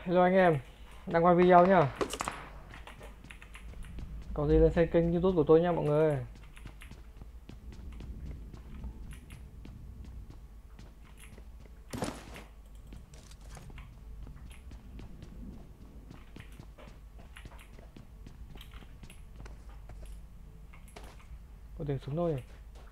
Hello anh em, đang quay video nhá. Có gì lên xem kênh YouTube của tôi nha mọi người. Có tiếng súng thôi.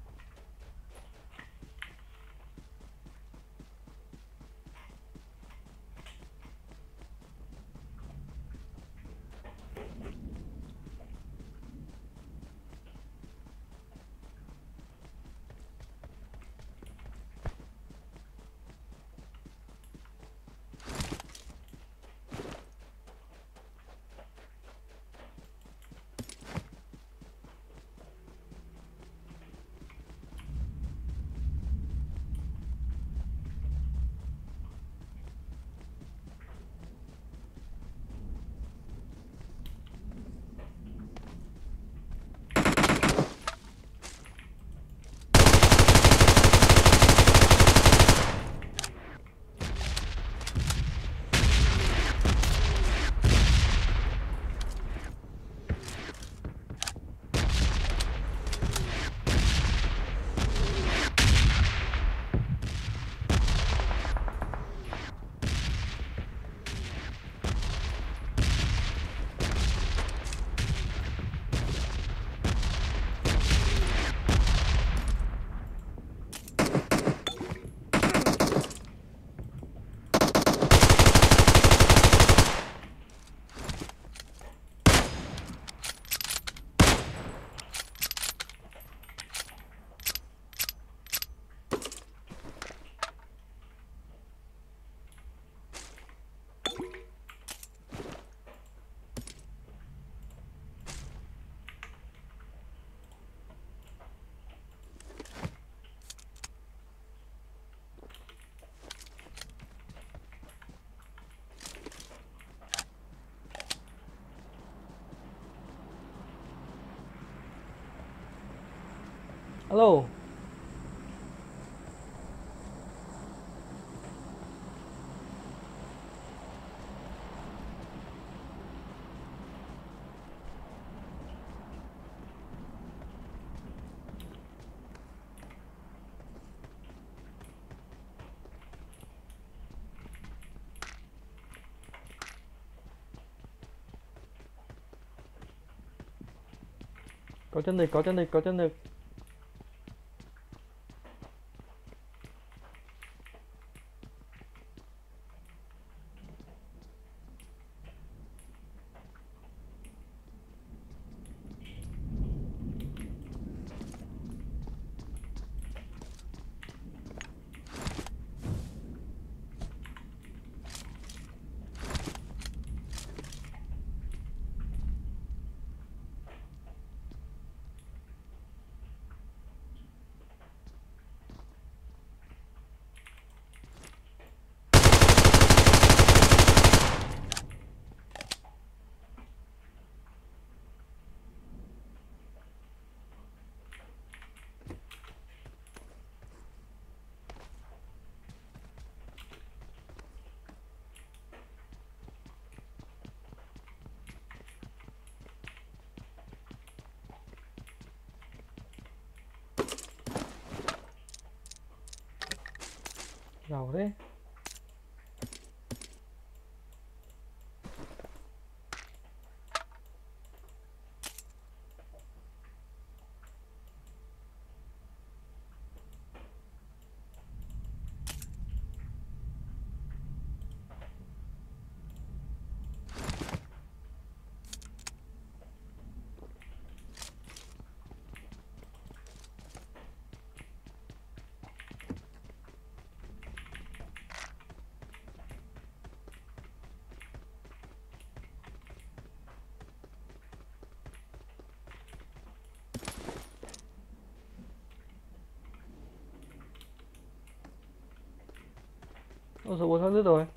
Alo, có chân địch, có chân địch, có chân địch. Giàu thế. Ôi số 4 phát đứt rồi.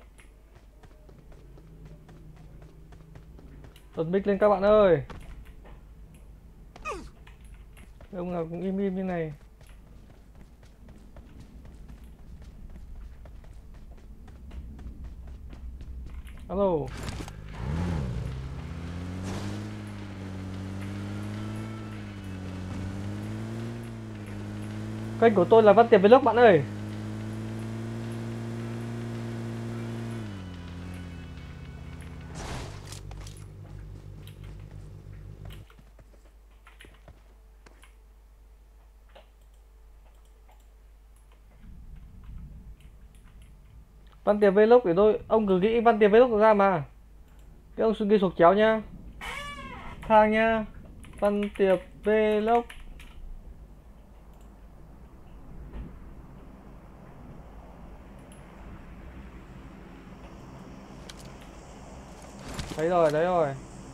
Bật mic lên các bạn ơi. Ông nào cũng im im như này. Alo. Kênh của tôi là Văn Tiệp Vlog bạn ơi. Văn Tiệp Vlog để tôi, ông cứ nghĩ Văn Tiệp Vlog ra mà. Cái ông ghi sổ chéo nha. Thang nha. Văn Tiệp Vlog. Thấy rồi, đấy rồi.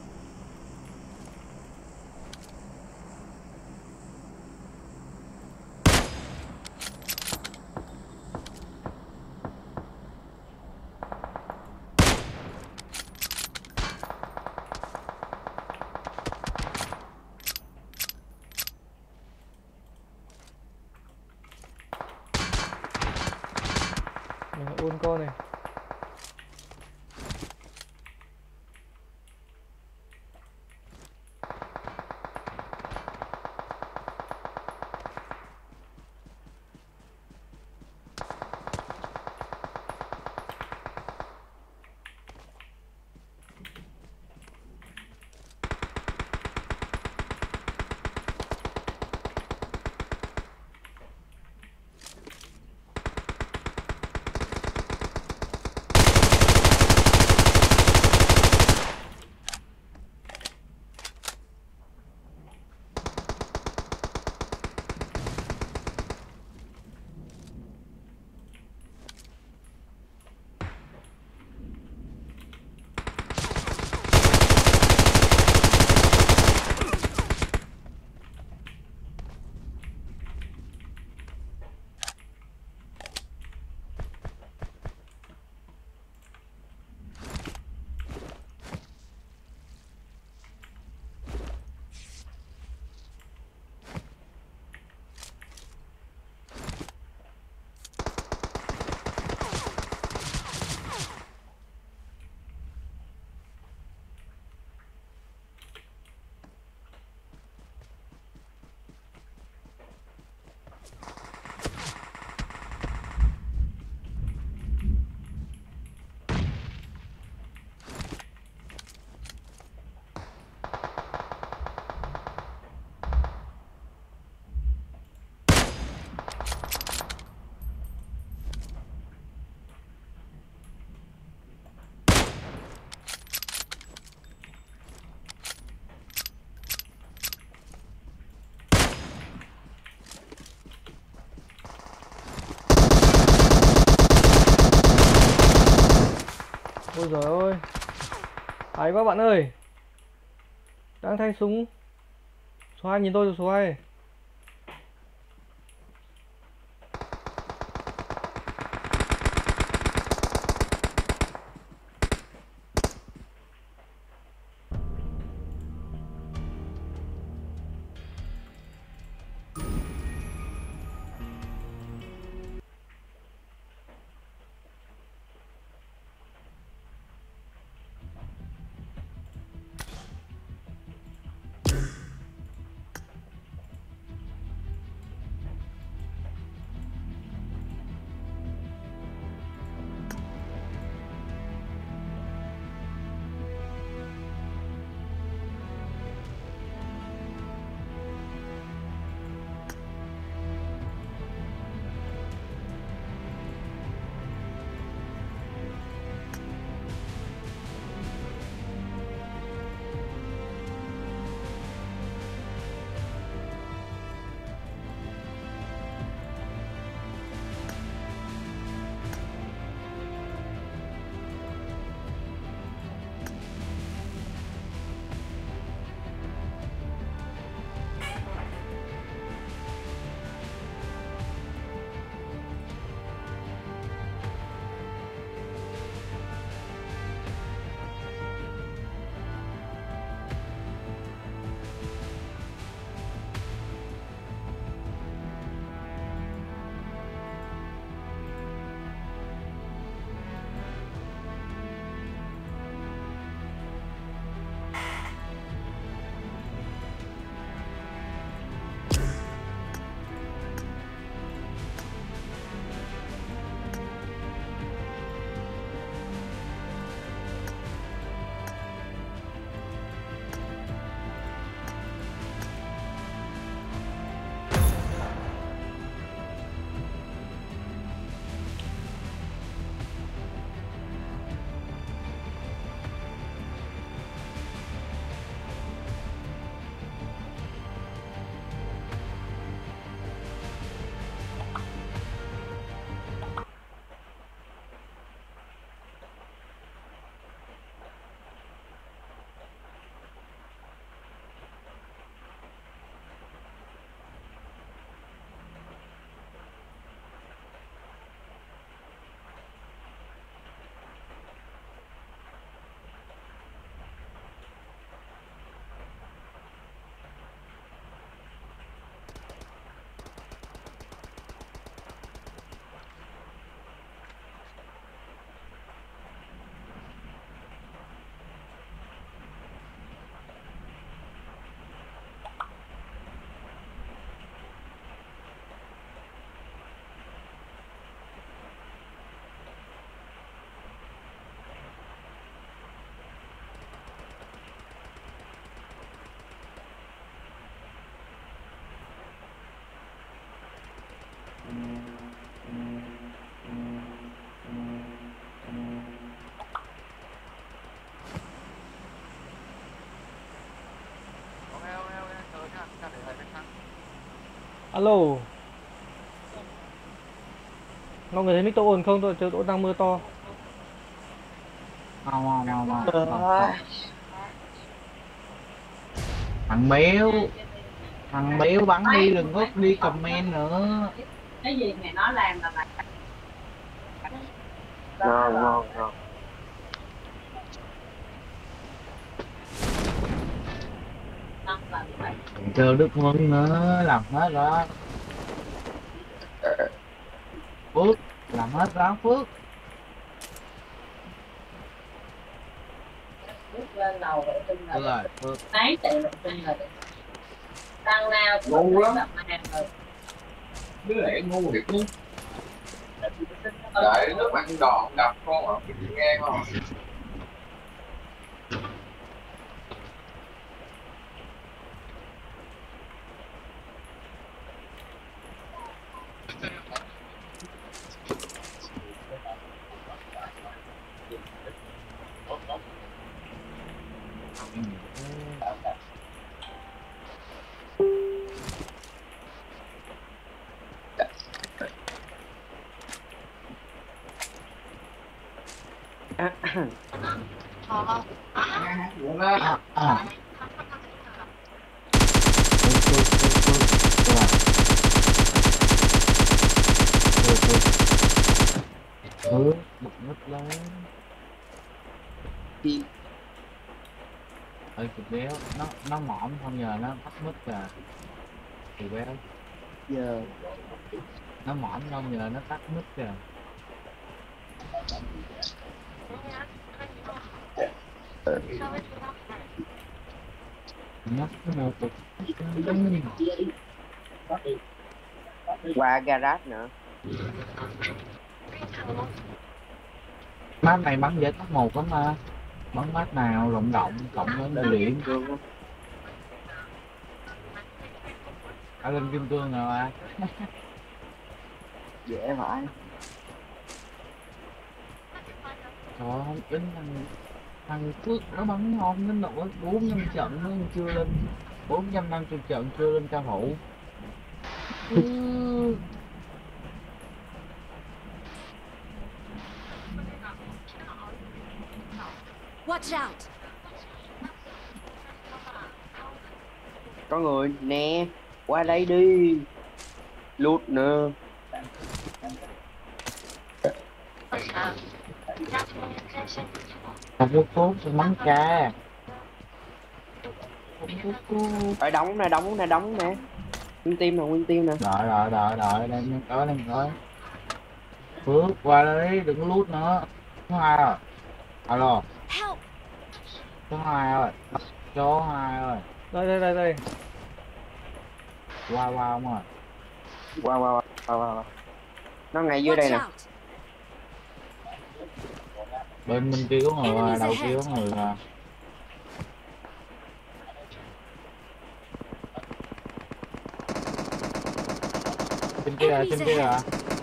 Mình phải ôn con này. Ôi giời ơi. Hay quá bạn ơi. Đang thay súng. Số 2 nhìn tôi rồi số 2. Alo, mọi người thấy mic tôi ồn không? Tôi đang mưa to. Không. Thằng béo, thằng béo bắn đi, đừng có đi comment nữa. Cái gì mày nói làm là làm. Ngon. Chờ Đức Huân nữa, làm hết đó. Phước, làm hết đó Phước. Bước lên lầu vệ sinh Được là rồi, Phước. mấy tỷ vệ sinh là đằng nào cũng ngu lắm rồi. Đứa này ngu thiệt luôn. Đợi nước ăn đòn đập con ở cái nghe không? Bực mất lên. Ơi thịt béo, nó mõm không giờ nó bắt mất rồi. Thịt béo. Giờ nó mõm không giờ nó tắt mất rồi. Nhắc cái một cục. Qua garage nữa. Map này bắn dễ tắt một lắm mà. Bắn map nào rộng rộng cộng với điện. Ở lên kim cương rồi mà. Dễ phải. Trời ơi, không tính thằng Phước nó bắn ngon đến nỗi 400 trận nó chưa lên 450 trận chưa lên cao thủ. Watch out. Có người nè, qua đây đi. Lút nữa. Không có tốt sẽ bắn ca. Ở đóng nè. Nguyên team nè. Đợi đang có. Phước qua đây đừng có lút nữa. Số 2 rồi. Alo. Số 2 rồi. Số 2 rồi. Đây. Qua không rồi. Qua. Nó ngay dưới đây nè. Bên kia có người rồi, đầu kia có người rồi. Trên kia rồi.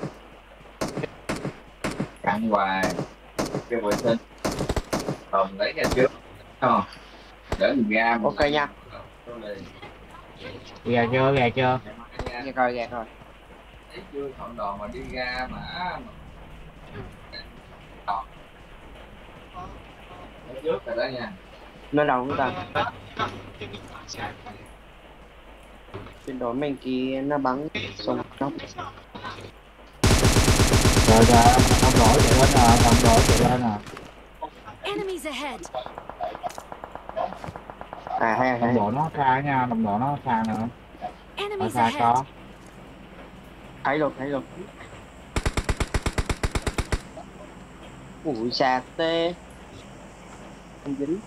Căng hoài cái vệ sinh phòng lấy ra trước không để mình ra Ok nha. Gà chưa? Nghe coi. Thấy chưa chọn đòn mà đi ra mà ở trước rồi đó nha. Nó đâu chúng ta? Trên đó bên kia nó bắn xong nó. Rồi, đồng đội chạy lên nè. Enemies ahead. Hay. Đồng đội nó xa nha, nữa. Ở Enemies xa ahead. có. Thấy luôn. Ui sạc tê. Không dính.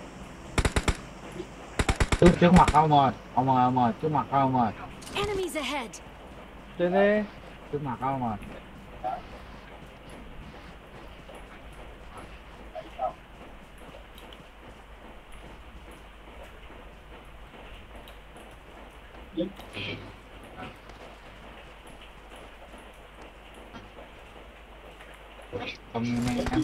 Trước mặt ông ơi, trước mặt ông ơi. Enemies ahead. Trên đây. Trước mặt ông ơi. Không nghe em.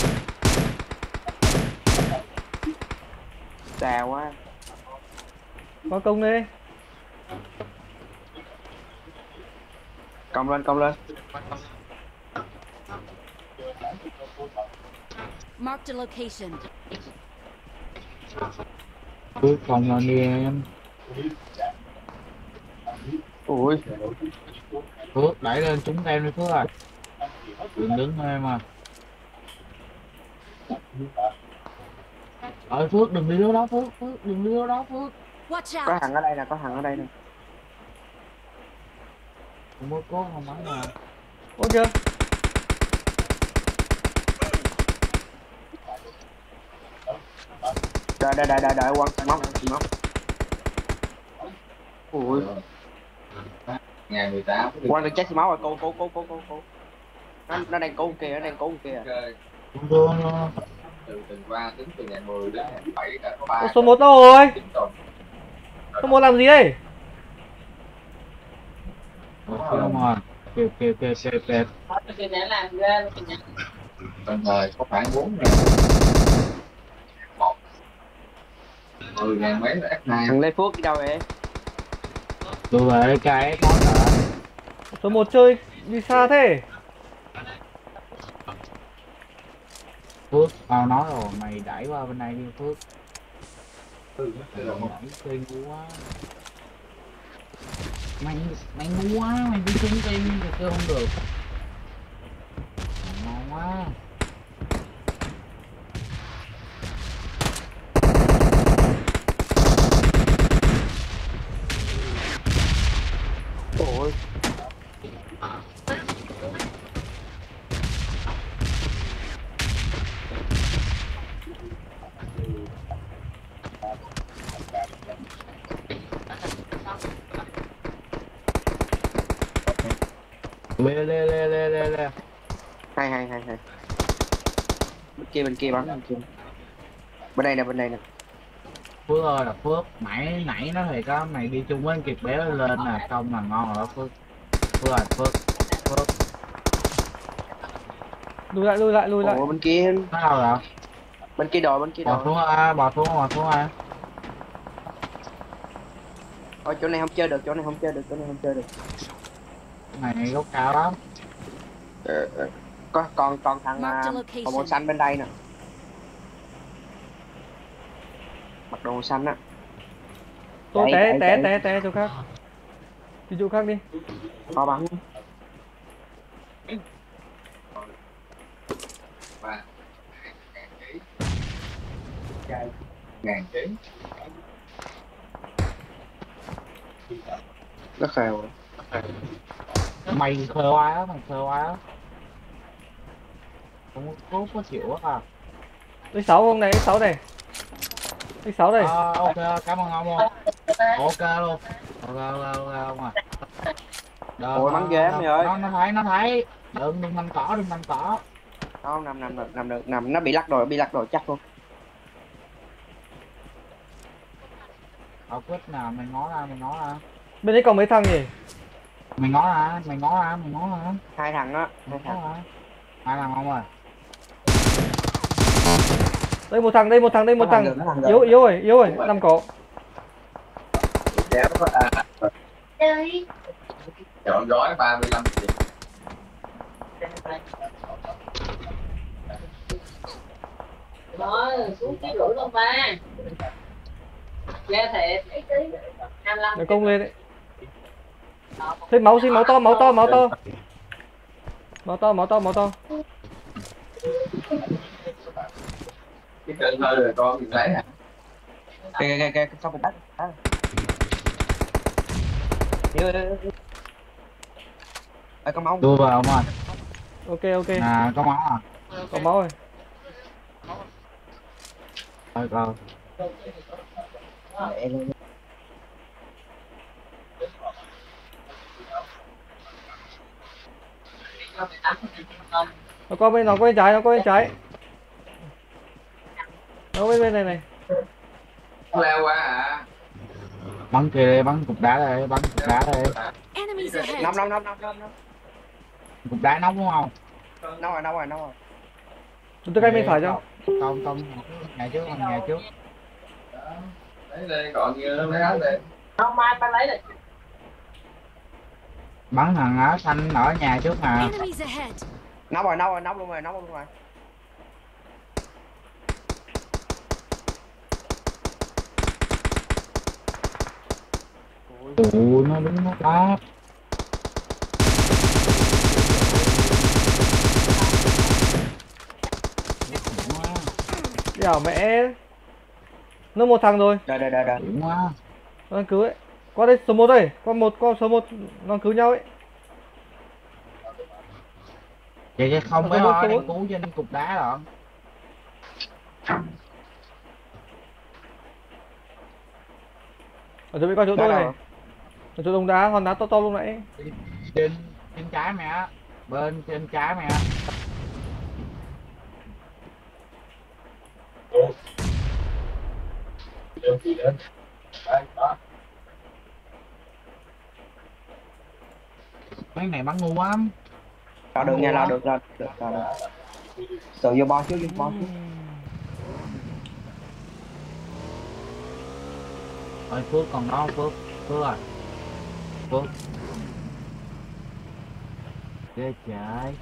Xa quá. Có công đi. Công lên. Marked a location. Phước phòng lên đi em. Ui, Phước đẩy lên trúng em đi Phước à. Đừng đứng thôi em à. Phước đừng đi đâu đó Phước, đừng đi đâu đó Phước. Watch có out. thằng ở đây nè, Đừng có cố không bắn mà. Ôi kìa. Đợi quăng móc. Ui, Ngày 18 quăng được chết xì máu rồi, cô. Nó đang cứu kìa. Không thương luôn. từ tuần qua tính từ ngày 10 đến ngày 7 đã có 3 Ô, số 1 đâu rồi? 9 tuần. Số 1 làm gì đây? Không à. Kìa. Cái này làm ra Đồng thời có khoảng 4 ngàn 10 ngàn mấy là F2. thằng Lê Phước đi đâu vậy? Tôi về cái món rồi. Số 1 chơi đi xa thế. Phước, tao nói rồi, mày đẩy qua bên này đi Phước. Mày đẩy chơi ngu quá. Mày ngu quá, mày đi trúng tim thì chơi không được. Ngon quá. Ôi, Lê. hay. Bên kia bắn. Bên đây nè. Phước ơi là Phước, nãy nó thiệt á, mày đi chung với anh Kiệt béo lên nè, không là ngon rồi đó Phước. Phước. Lùi lại. Ủa bên kia, Nó đâu rồi? bên kia đồi. Bò xuống à. Ôi chỗ này không chơi được. Này gốc cao lắm. Có còn thằng Marked a còn màu location. xanh bên đây nè. Mặc đồ màu xanh á. Tôi Chạy. té chỗ khác. Đi chỗ khác đi. Có bắn. Và ngàn ký Nó khều. Mày khờ quá á. Không có chịu á à. X6 không này, X6 này. X6 đây. Ok, cảm ơn ông luôn. Ok luôn. Ok ông à. Ôi bắn ghê mày ơi. Nó thấy. Đừng nằm cỏ. Nó nằm nó bị lắc rồi chắc luôn. Quyết nào mày ngó ra. Bên đấy còn mấy thằng nhỉ? Mày ngó ra. Hai thằng á. Hai thằng ông ơi. Đây một thằng. Yếu rồi, nằm cỏ. chéo chọn gói 35 triệu. rồi xuống cái rủi luôn ba. Ghê thiệt. 25. Để công lên đấy. Thêm máu to. Máu to. Cái cơn hơi rồi con thì thấy hả? Kìa xong một bát. Ê, có máu. Đưa vào ông ơi. Ok. À, có máu à? Có máu rồi. Rồi. Nó có bên trái. Nó bên này. Leo qua à? Bắn kia đi, bắn cục đá đây. Enemies ahead. Năm. Cục đá nóng đúng không? Nấu rồi. Tôi cay bên phải cho. Không, ngày trước. Lấy đây còn nhiều lắm lấy hết đây. Không mai ba lấy này. Bắn thằng áo xanh ở nhà trước mà. Enemies ahead. Nóc luôn rồi. Ủa nó đứng nó đó. Dẻo mẹ. Nó một thằng rồi. Đây. Đúng quá. Nó đang cứu ấy. Qua đây số 1 đây. Qua số 1 nó cứu nhau ấy. Vậy không mấy Số thôi một. đang cứu trên cục đá rồi. Ở chỗ bị coi chỗ tôi này. Ở chỗ đồng đá, hòn đá to lúc nãy. Trên trái mày á. Bên trên trái mày á. Mấy này bắn ngu lắm. Lao được nha, lao được. Tự vô bo trước. Ôi Phước còn đó Phước à. Phước. Ghê trời.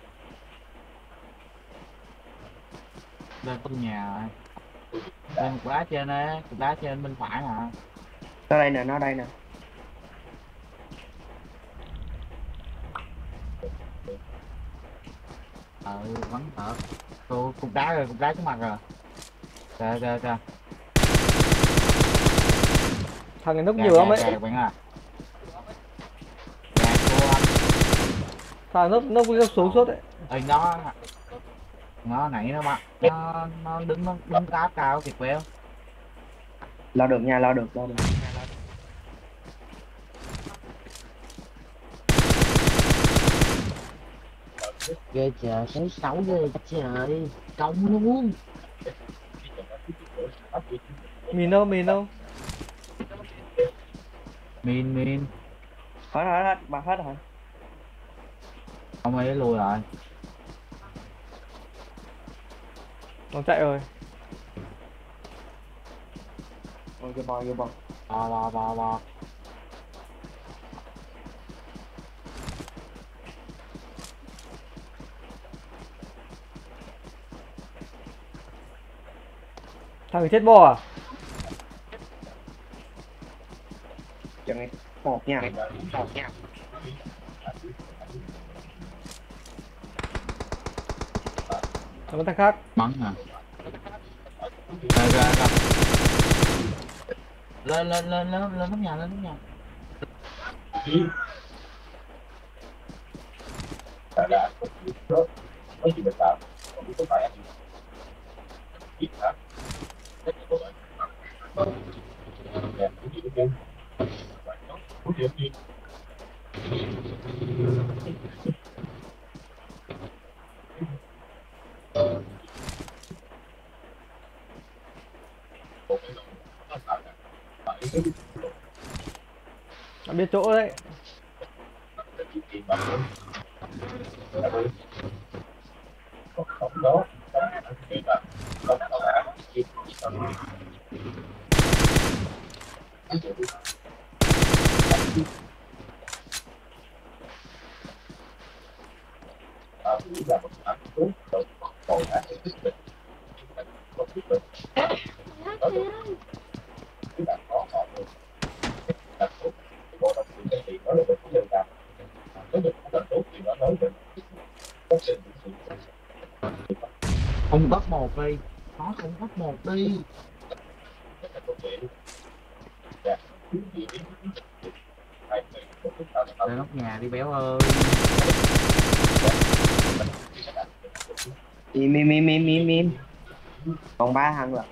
Lên trong nhà rồi. Lên cục đá trên đấy, cục đá trên bên phải nè. Nó đây nè. Bắn thật. Cục đá trước mặt rồi. Kìa. Thằng này núp nhiều lắm ấy. Bạn à. Thằng núp xuống suốt đấy. Ê nó nãy nó bắt nó đứng cao kìa quẹo. Lao được nha. Ghê trời, thấy xấu ghê trời, công luôn. Mìn đâu? Min. Hết, bà hết rồi. Ông ấy lùi rồi. Nó chạy rồi. Vô bo. Bò. Thằng này chết bò à? Chẳng này, một nha. Nó thằng khác. Bắn hả? Ra. Lên nóc nhà. Nó biết chỗ đấy. Không bắt một đi. Nó không bắt một đi. Lên nóc nhà đi béo ơi. Mìm. Còn 3 thằng rồi.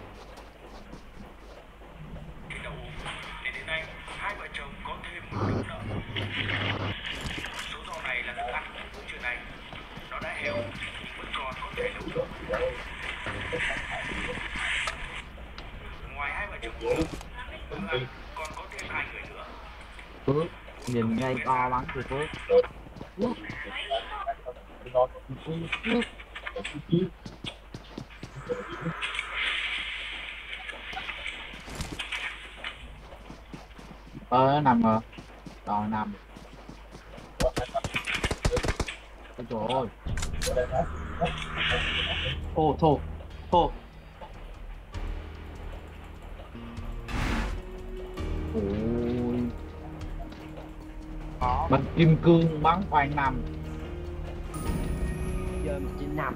Để đến nay, hai vợ chồng có thêm một đứa nữa. Số rau này là thức ăn của bữa trưa này. Nó đã héo nhưng vẫn còn có thể nấu được. Ngoài hai vợ chồng bữa ăn còn có thêm 2 người nữa. Phước nhìn ngay to bắn thì Phước. Nó nằm rồi. Rồi nằm. Ôi trời ơi. Thô thô thô. Ôi. Bắn kim cương bắn khoai nằm. Giờ mình chỉ nằm.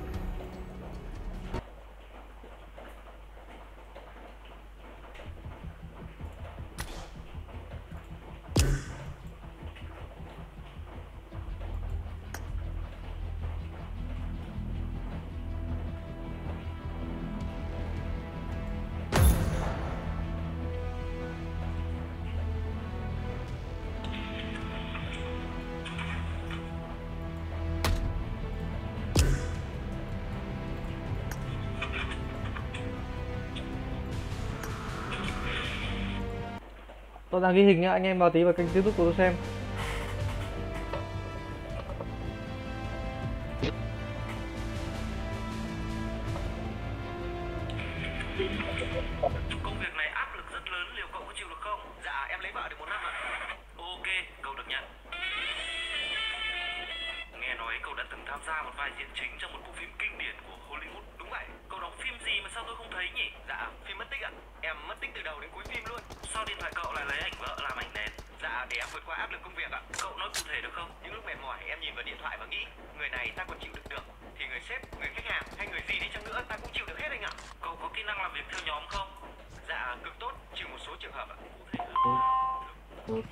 Tôi đang ghi hình nhá, anh em vào tí vào kênh YouTube của tôi xem. Công việc này áp lực rất lớn, liệu cậu có chịu được không? Dạ, em lấy vợ được 1 năm ạ. Ok, cậu được nhận. Nghe nói cậu đã từng tham gia một vai diễn chính trong một bộ phim kinh điển của Hollywood. Đúng vậy, cậu đóng phim gì mà sao tôi không thấy nhỉ? Dạ, phim Mất Tích ạ. Em mất tích từ đầu đến cuối phim luôn. Sao điện thoại cậu lại lấy ảnh vợ làm ảnh nền? Dạ, để em vượt qua áp lực công việc ạ. Cậu nói cụ thể được không? Những lúc mệt mỏi em nhìn vào điện thoại và nghĩ, người này ta còn chịu đựng được, thì người sếp, người khách hàng hay người gì đi chăng nữa ta cũng chịu được hết anh ạ. Cậu có kỹ năng làm việc theo nhóm không? Dạ, cực tốt, trừ một số trường hợp ạ. Cụ thể hơn.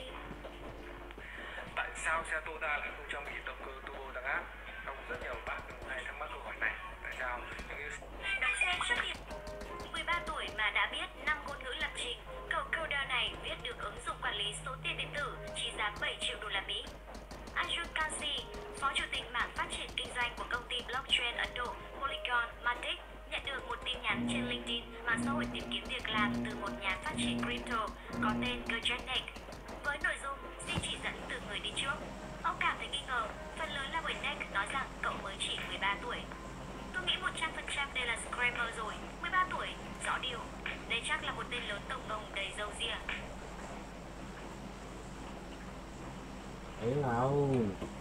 Tại sao xe Toyota lại không trang bị động cơ turbo tăng áp? Trong rất nhiều bạn hay thắc mắc câu hỏi này. Tại sao Đọc xem xuất hiện 13 tuổi mà đã biết 5 ngôn ngữ lập trình. Cậu coder này viết được ứng dụng quản lý số tiền điện tử trị giá 7 triệu đô la Mỹ. Arjun Kansi, phó chủ tịch mảng phát triển kinh doanh của công ty blockchain Ấn Độ Polygon Matic, nhận được một tin nhắn trên LinkedIn, mạng xã hội tìm kiếm việc làm từ một nhà phát triển crypto có tên Gurjanic. Với nội dung xin chỉ dẫn từ người đi trước, ông cảm thấy nghi ngờ. Phần lớn là bởi Nick nói rằng cậu mới chỉ 13 tuổi. Tôi nghĩ 100% đây là scammer rồi. 13 tuổi, rõ điều. Đây chắc là một tên lớn tổng ngông đầy râu ria. Thấy đâu.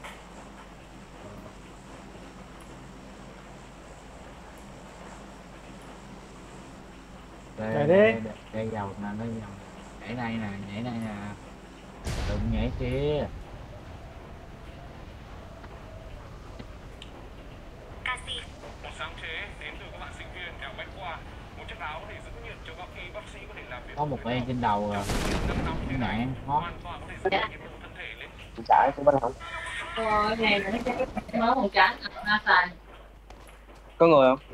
Đây dầu nè, nó dầu. Nhảy đây nè, nhảy đây nè. Đừng nhảy kia. sáng chế đến từ các bạn sinh viên đại học Bách Khoa, một chiếc áo để giữ nhiệt cho các y bác sĩ có thể làm việc. Có một em trên đầu rồi. Nạn hot. Hoàn toàn có thể giữ nhiệt độ thân thể lên. Trái cũng bắt không? Ôi, này nó cái máu một trắng ra xài. Có người không?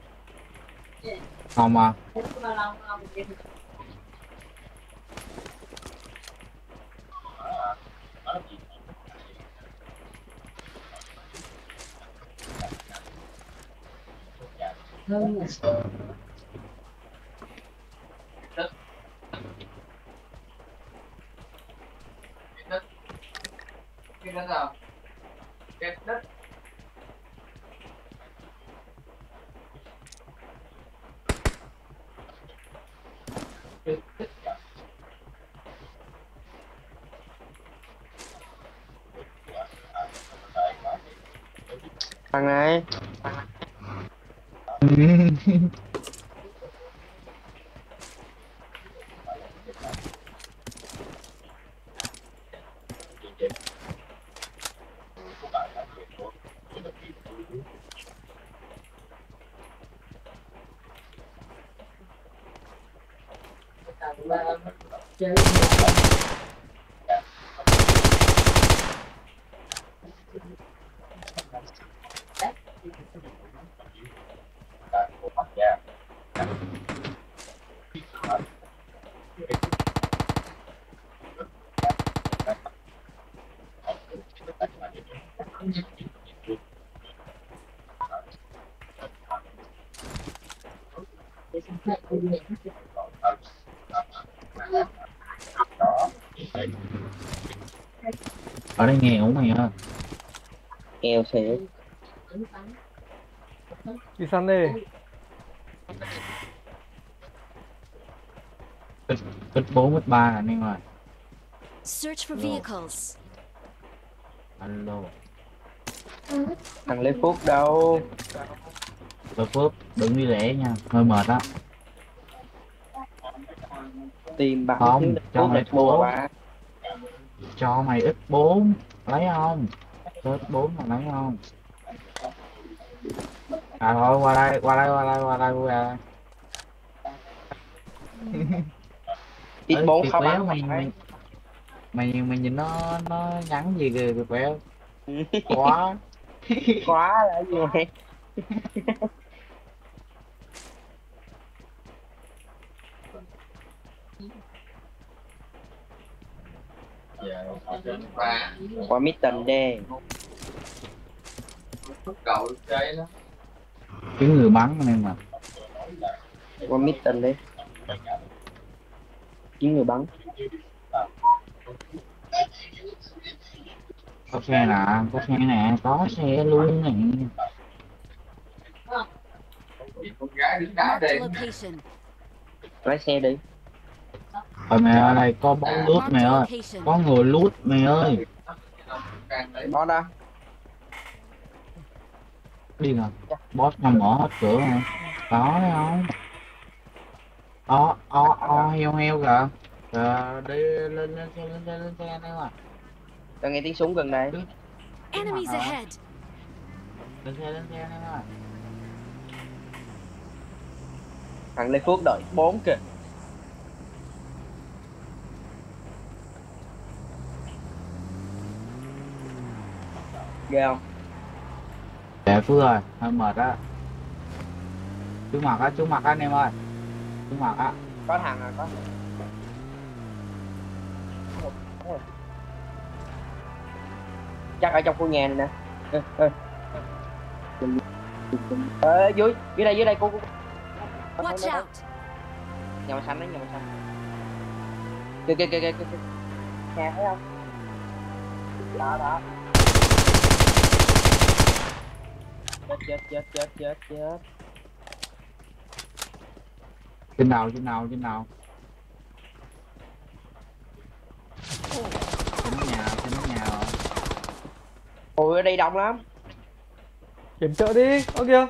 Không à. Bao lâu không? Cái đất nào? Cái đất. Thằng này. Chơi Ở đây nghèo mày ơi. Nghèo thiệt. Đi săn đi. Ít 4 ít 3 là anh em ơi. Search for Rồi. vehicles. Alo. Thằng Lê Phúc đâu? Lê Phước đừng đi lẻ nha, hơi mệt á. Tìm bạn Không, thiếu Lê cho Phúc mày để mua thua. bạn. Cho mày X4 lấy không? Cho X4 mà lấy không? À thôi qua đây, qua đây, qua đây, qua đây, qua đây. Ê, X4 Kiệt khó Béo bắn mày phải. mày nhìn nó nhắn gì kìa Kiệt Béo. Quá. Quá là gì mày? Giờ ba Qua mít tần đê. cậu chơi đó. Cái người bắn nên mà. Qua mít tần đi. 9 người bắn. Có xe nè, có xe nè, có xe luôn nè. Con gái đứng đá Marked a đây. location. Lái xe đi. Rồi mày ở đây có bóng lút Marked mày a ơi. location. Có người lút mày ơi. Đó đó. Đi rồi. Boss không mở hết cửa hả? Có đấy không? Heo heo kìa. Đi lên xe đây mà. Tao nghe tiếng súng gần đây. Enemies ahead. Lên xe đây mà. Thằng Lê Phước đợi 4 kìa. Ghê không? Để Phước ơi, hơi mệt á. Chú mặt á anh em ơi. Chú mặt á. Có thằng à, có. Chắc ở trong khu nhà này nè. Dưới đây cô. Watch out. Nhà màu xanh đấy, nhà màu xanh. Kìa. Nhà thấy không? Đó. Chết. Trên nào. Trên nó nhà rồi. Ôi ở đây đông lắm. Kiểm trợ đi. Ô kìa.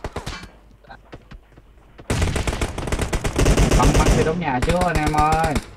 Bắn cái đống nhà chứ anh em ơi.